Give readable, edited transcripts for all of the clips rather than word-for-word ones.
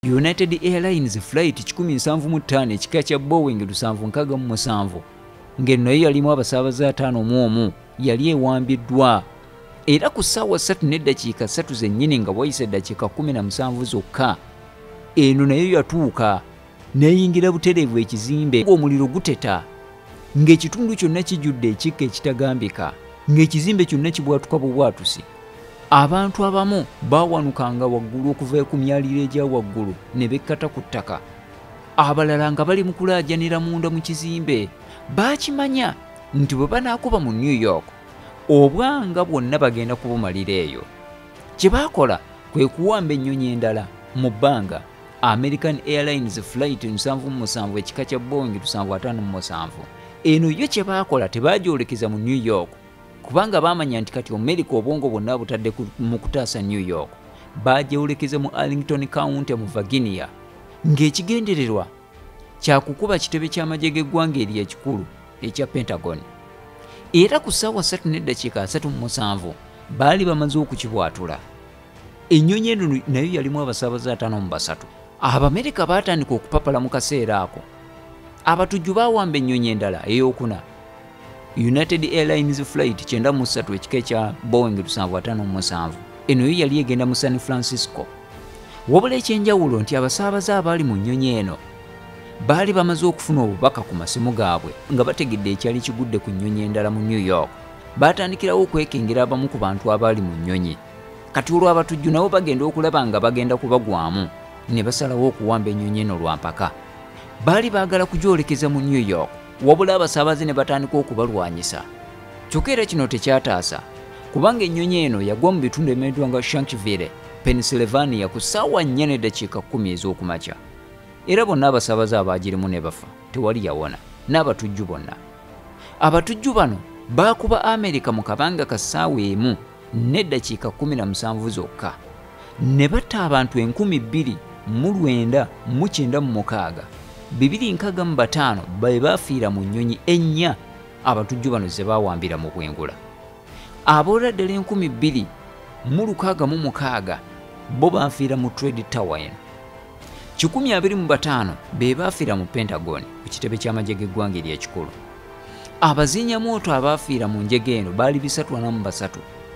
United Airlines flight 175 ekika kya Boeing 767 ng'eno nayo yalimu abasaabaze 5 mu omu yali ewambiddwa era ku ssaawa 3:03 zennyini nga wayise eddakiika 17 zokka eno nayo yatuuka n'eyingira butereevu ekizimbe ng'omuliro guteta ng'ekitundu kyonna kijjudde ekikka ekitagambika ng'ekizimbe kyonna kibwatuka bubwatusi. Abantu abamu baawanukanga waggulu okuva ku myaliro egya waggulu ne bekkata ku ttaka, abalala nga bali mu kulaajanira munda mu kizimbe. Baakimanya nti bwe banaakuba mu New York obwanga bwonna bagenda kubumalira eyo. Kye baakola kwe kuwamba ennyonyi endala mu bbanga, American Airlines flight 777 ekika kya Boeing 757. Eno yo kye baakola tebaagyolekeza mu New York kubanga baamanya nti kati America obwongo bwonna butadde mu kutaasa New York. Baagyolekeza mu Arlington County mu Virginia ng'ekigendererwa kyakukuba kitebe ky'amagye g'eggwanga eri ekikulu ekya Pentagon. Era ku ssaawa 3:37 baali bamaze okukibwatula. Ennyonyi eno nayo yalimu abasaabaze 5 Abamerika baatandika okupapala mu kaseera ako. Abatujju baawamba ennyonyi endala ey'okuna, United Airlines flight 93 ekika kya Boeing 757. Eno yo yali egenda mu San Francisco. Wabula ekyenjawulo nti abasaabaze abaali mu nnyonyi eno baali bamaze okufuna obubaka ku masimu gaabwe nga bategedde ekyali kigudde ku nnyonyi endala mu New York. Baatandikirawo okwekengera abamu ku bantu abaali mu nnyonyi. Kati olwo abatujju nabo bagenda okulaba nga bagenda kubagwamu ne basalawo okuwamba ennyonyi eno lwampaka. Baali baagala kugyolekeza mu New York, wabula abasaabaze ne batandika okubalwanyisa. Kyokka era kino tekyataasa kubanga ennyonyi eno yagwa mu bitundu ebimanyiddwa nga Shanksville, Pennsylvania ku ssaawa 4:10 ez'okumakya. Era bonna abasaabaze abaagirimu ne bafa, tewali yawona, n'abatujju bonna. Abatujju bano baakuba Amerika mu kabanga ka ssaawa emu n'eddakiika 17 zokka ne batta abantu 29,996. 265 be baafiira mu nnyonyi ennya abatujju bano ze baawambira mu bwengula. Aboolera ddala 2,666 bo baafiira mu Trade Tower eno. 125 be baafiira mu Pentagon ku kitebe ky'amagye g'eggwanga eri ekikulu. Abaziinyamwoto abaafiira mu njege eno baali 343.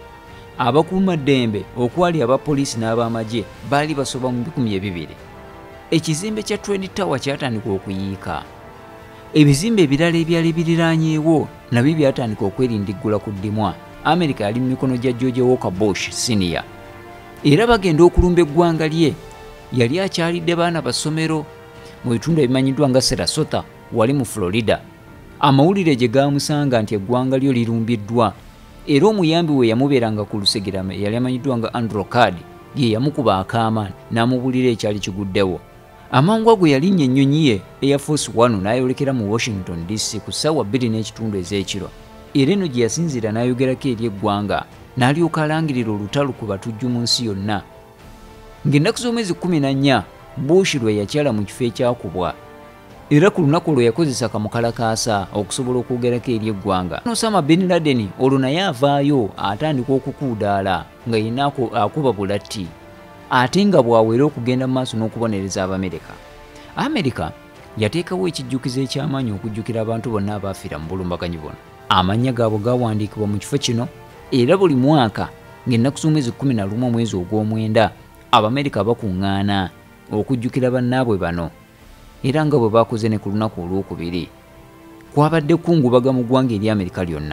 Abakuumaddembe okwali abapoliisi n'abamagye baali basoba mu 200,000. Ekizimbe kya Trade Tower kyatandika okuyiika. Ebizimbe ebirala ebyali biriraanyeewo nabyo byatandika okwerindiggula ku ddimwa. Amerika yali mu mikono gya George Walker Bush Senior. Era bagenda okulumba eggwanga lye yali akyalidde baana basomero mu bitundu ebimanyiddwa nga Sarasota wali mu Florida. Amawulire gye gaamusanga nti eggwanga lyo lirumbiddwa. Era omuyambi we yamubeeranga ku lusegerame yali amanyiddwa nga Andrew Card ye yamukuba akaama n'amubulira ekyali kiguddewo. Amangu ago yalinnya ennyonyi ye Air Force One n'ayolekera mu Washington DC ku ssaawa 2:00 ez'ekiro. Era eno gye yasinziira n'ayogerako eri eggwanga n'alyoka alangirira olutalo ku batujju mu nsi yonna. Ng'ennaku z'omwezi 14 Bush lwe yakyala mu kifo ekyakubwa. Era ku lunaku olwo yakozesa kamukalakaasa okusobola okwogerako eri eggwanga. Osama bin Laden olwo naye avaayo atandika okukuudaala nga yenna akuba bulatti ate nga bwawera okugenda mu maaso n'okubonereza Abamerika. Amerika yateekawo ekijjukizo eky'amaanyi okujjukira abantu bonna abaafiira mu bulumbaganyi buno. Amannya gaabwe gaawandiikibwa mu kifo kino era buli mwaka ng'ennaku z'omwezi 11 omwezi ogw'omwenda Abamerika bakuŋŋaana okujjukira bannaabwe bano. Era nga bwe baakoze ne ku lunaku olwokubiri kwabadde kungubaga mu ggwanga eri Amerika lyonna.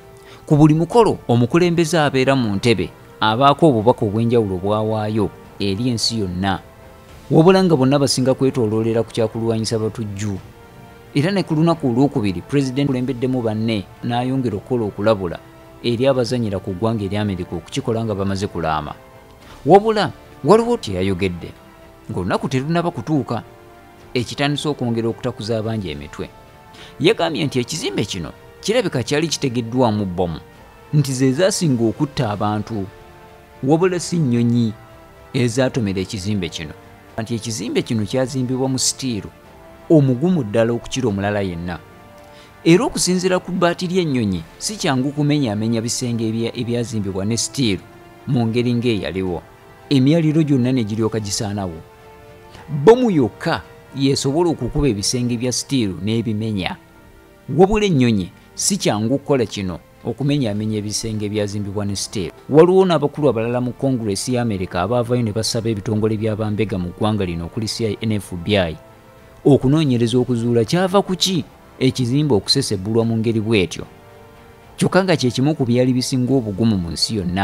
Ku buli mukolo omukulembeze abeera mu ntebe abaako obubaka obw'enjawulo bwawaayo eri ensi yonna, wabula nga bonna basinga kwetooloolera ku kyakulwanyisa batujju. Era ne ku lunaku olwokubiri pulezidenti kulembeddemu banne n'ayongera okukola okulabula eri abazanyira ku ggwanga eri Amerika okukikola nga bamaze kulaama. Wabula waliwo teyayogedde ng'olunaku terunaba kutuuka ekitandisa okwongera okutakuza abangi emitwe. Yagambye nti ekizimbe kino kirabika kyali kitegeddwamu bbomu nti ze zaasinga okutta abantu wabula si nnyonyi ezaatomera ekizimbe kino. Nti ekizimbe kino kyazimbibwa mu sitiiru omugumu ddala okukira omulala yenna. Era okusinziira ku bbaati ly'ennyonyi si kyangu kumenyaamenya bisenge ebyazimbibwa ne sitiiru mu ngeri ng'eyaliwo. Emyaliro gyonna ne giryoka gisaanawo. bomu yokka yesobola okukuba ebisenge bya steel n'ebimenya. Wabula ennyonyi si kyangu okukola kino okumenyaamenya ebisenge ebyazimbibwa ne steel. Waliwo n'abakulu abalala mu Congress ya America abaavayo ne basaba ebitongole by'abambega mu ggwanga lino okuli CIA ne FBI okunoonyereza okuzuula kyava ku ki ekizimbe okusesebbulwa mu ngeri bw'etyo. Kyokka nga kye kimu ku byali bisinga obugumu mu nsi yonna.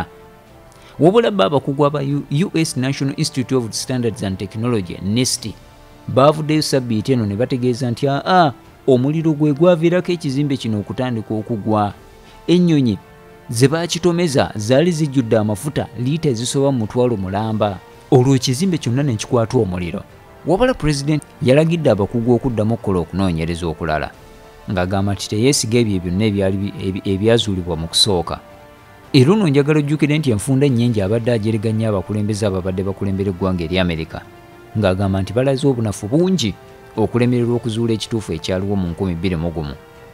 Wabula abakugu aba US National Institute of Standards and Technology NIST baavuddeyo sabbiiti eno ne bategeeza nti omuliro gwe gwaviirako ekizimbe kino okutandika okugwa. Ennyonyi ze baakitomeza zaali zijjudde amafuta liita ezisoba mu mutwalo mulamba. Olwo ekizimbe kyonna ne kikwata omuliro. Wabula pulezidenti yalagidde abakugu okuddamu okukola okunoonyereza okulala ng'agamba nti teyeesiga ebyo byonna ebyazuulibwa mu kusooka. Era ono njagala ojjukire nti enfunda ennyingi abadde ajereganya abakulembeze ababadde bakulembera eggwanga eri Amerika ng'agamba nti balaze obunafu bungi okulemererwa okuzuula ekituufu ekyaliwo mu 2001.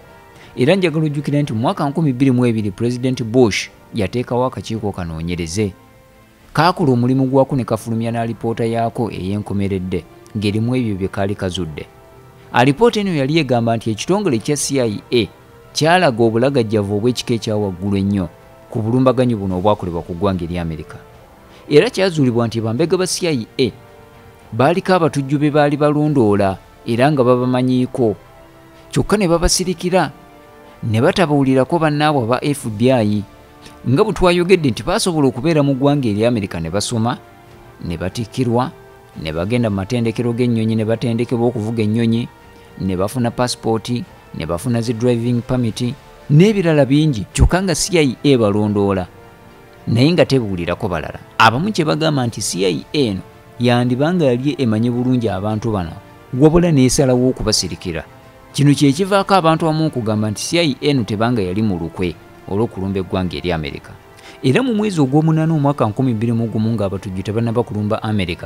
Era njagala ojjukire nti mu mwaka 2002 Pulezidenti Bush yateekawo akakiiko kanoonyereze. Kaakola omulimu gwako ne kafulumya n'alipoota yaako ey'enkomeredde ng'erimu ebyo bye kaali kazudde. Alipoota eno yali egamba nti ekitongole kya CIA kyalaga obulagajjavu obw'ekika ekya waggulu ennyo ku bulumbaganyi buno obwakolebwa ku ggwanga eri Amerika. Era kyazuulibwa nti bambega ba CIA baaliko abatujju be baali balondoola era nga babamanyiiko. Kyokka ne babasirikira ne batabuulirako bannaabwe aba FBI. Nga bwe twayogedde nti baasobola okubeera mu ggwanga eri Amerika ne basoma, ne batikkirwa, ne bagenda mu matendekero g'ennyonyi ne batendekebwa okuvuga ennyonyi, ne bafuna passipooti, ne bafuna zi driving permit n'ebirala bingi. Kyokka nga CIA balondoola naye nga tebuulirako balala. Abamu kye bagamba nti CIA eno yandibanga yali emanyi bulungi abantu bano wabula n'esalawo okubasirikira. Kino kye kivaako abantu abamu okugamba nti CIA eno tebanga yali mu lukwe olw'okulumba eggwanga eri Amerika. Era mu mwezi ogw'omunaana omwaka 2001 ng'abatujju tebannaba kulumba Amerika,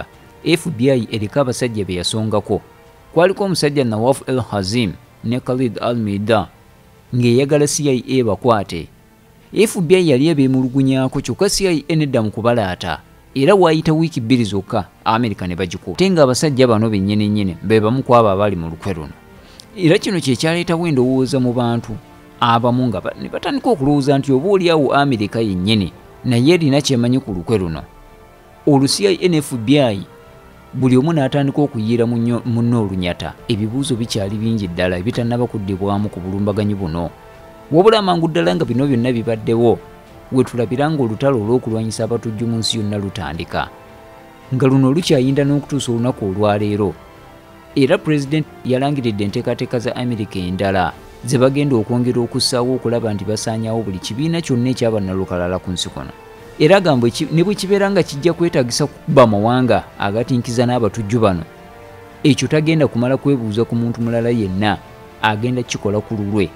FBI eriko abasajja be yasongako. Kwaliko omusajja Nawaf el-Hazim ne Khalid al-Mida ng'eyagala CIA bakwate. FBI yali ebeemulugunyaako kyokka CIA nedda mu kubalaata. Era waayita wiiki 2 zokka Amerika ne bagikuba. Ate ng'abasajja bano bennyini be bamu ku abo abali mu lukwe luno. Era kino kye kyaleetawo endowooza mu bantu abamu nga ne batandika okulowooza nti oba oliawo Amerika yennyini naye erina kyemanyi ku lukwe luno. Olwo CIA ne FBI buli omu n'atandika okuyiira munno olunyata. Ebibuuzo bikyali bingi ddala ebitannaba kuddibwamu ku bulumbaganyi buno. Wabula amangu ddala nga bino byonna bibaddewo we tulabira ng'olutalo olw'okulwanyisa abatujju mu nsi yonna lutandika, nga luno lukyayinda n'okutuusa olunaku olwaleero. Era pulezidenti yalangiridde enteekateeka za Amerika endala ze bagenda okwongera okussaawo okulaba nti basaanyaawo buli kibiina kyonna ekyabannalukalala ku nsi kuno. Era agamba ne bwe kibeera nga kijja kwetaagisa kukuba amawanga agatinkiza n'abatujju bano, ekyo tagenda kumala kwebuuza ku muntu mulala yenna, agenda kikola ku lulwe